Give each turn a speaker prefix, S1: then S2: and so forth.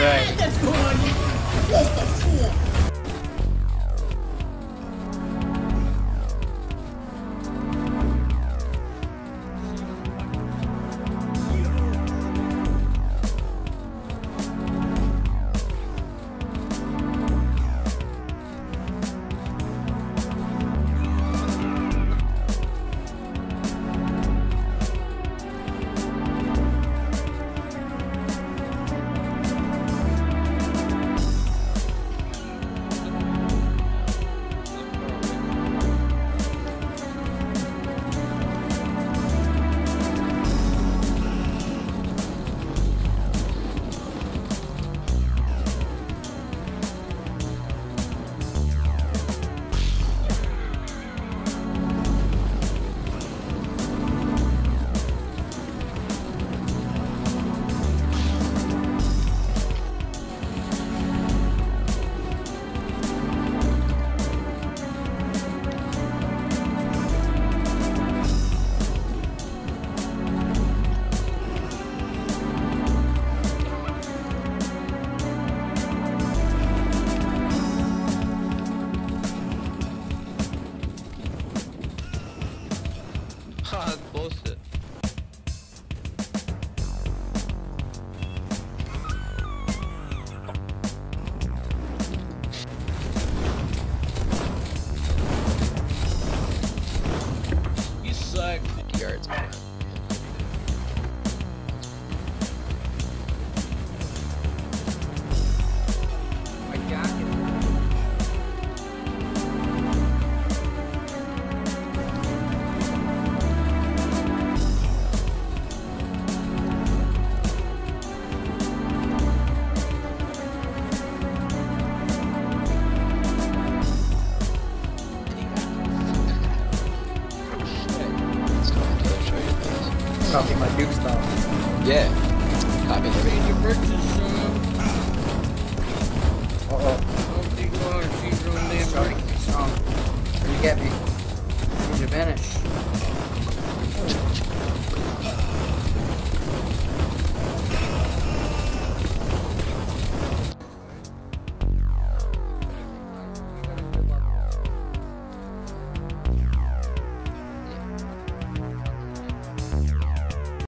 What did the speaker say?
S1: right.
S2: That's good. Yes, that's good.
S3: That's bullshit. You suck. Yards. I got it.
S1: Copy my Duke style.
S3: Yeah. Copy everything.
S4: Your purchase,
S1: Uh-oh.
S4: oh, big water, she's on them.
S1: Sorry. You get me.